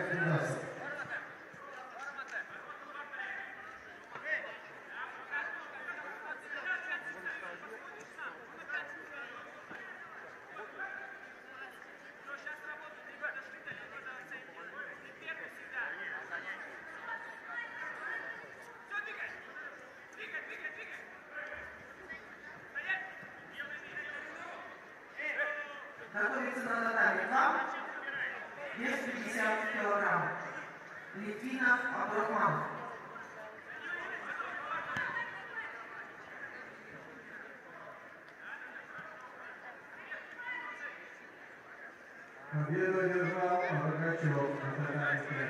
Динасов. Готовится на татами нам, вес 50 килограмм. Литвинов Абдурахман. Победу одержал Рогачев на татами 5.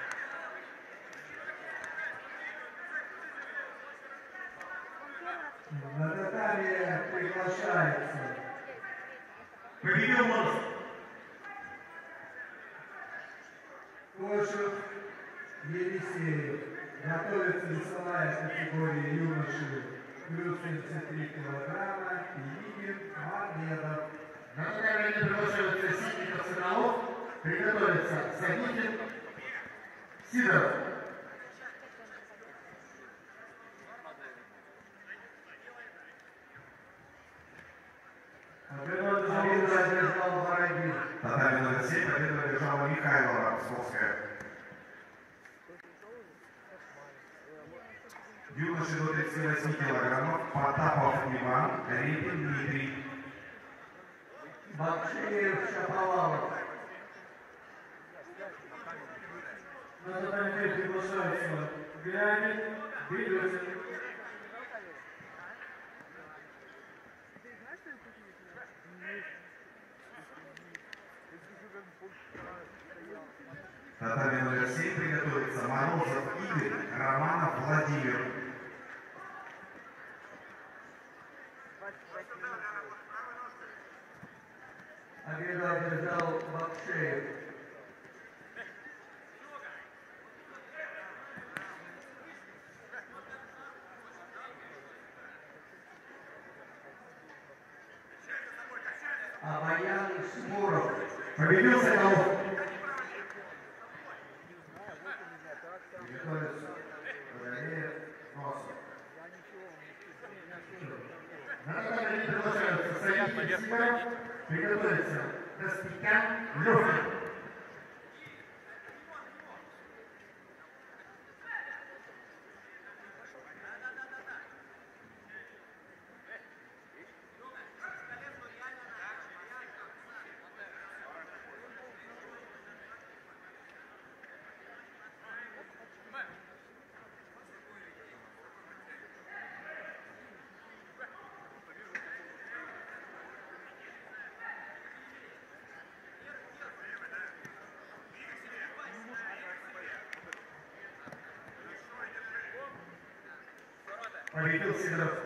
На татами приглашается. Победил Мороз. Кошев Елисеев. Готовится весовая категория юноши плюс 73 килограмма. Пилигин Мамедов. На татами приглашаются Ситников Соколов. Приготовится Садикин Сидоров. Победу одержал Бородин. Татами номер 7 победу одержала Михайлова Псковская. Юноши до 38 килограммов. Потапов Иван, Репин Дмитрий. Бакшеев Шаповалов. На татами приглашаются Грянин Березин. Татами номер 7 приготовится Морозов Игорь, Романов Владимир. Победу одержал Бакшеев. Абаян Шмуров. Победил Соколов. Готовится Валерий Носов. На татами приглашаются Садикин Сидоров. Приготовится Костикян Лёвкин. Победил Сидоров.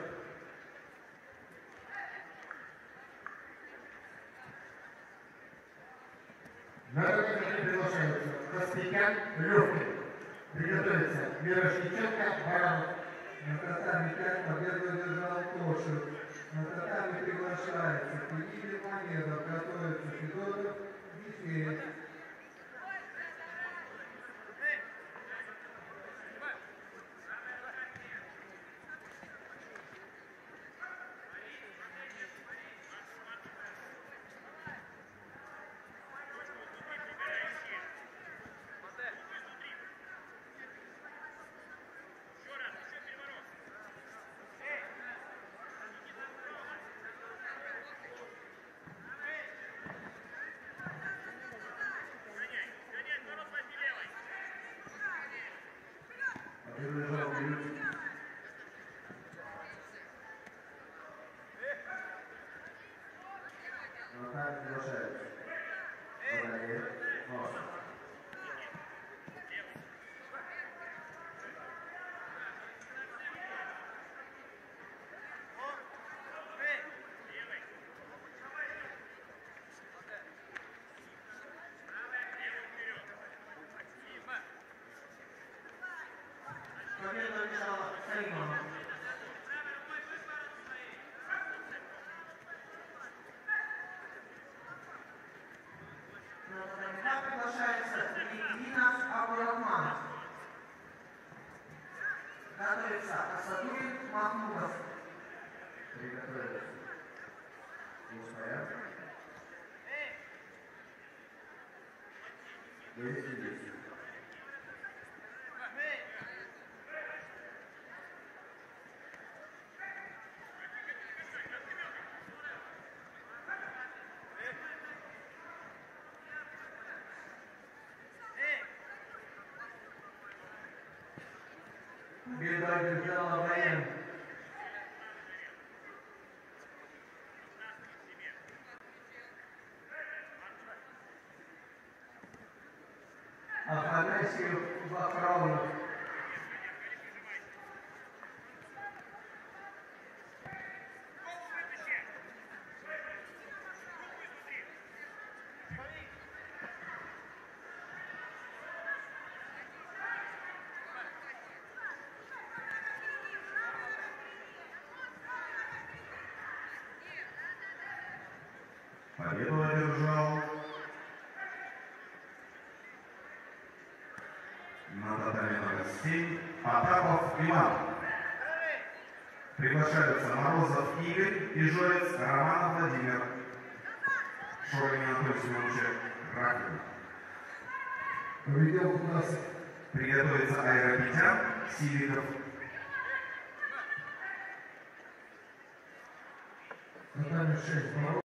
На татами приглашаются Костикян Лёвкин. Приготовится Мирошниченко Баранов. На татами 5 победу одержал Кошев. На татами приглашается Пилигин Мамедов. Готовится Федотов Ефеев. Одержал Березин. На татами приглашается Валерий Носов. Победу одержал Готовится Асадулин Махмудов. Приготовиться. Пустая. 10-10. Победу одержала Воен. Афанасьев Вахраунов. Победу одержал на татами номер 7 Потапов Иван. Приглашаются Морозов Игорь и Жорец Романов Владимир. Шорин Анатолий Семенович Рахин. Поведел у нас Приготовится Аэропетян Сивиков. татами 6.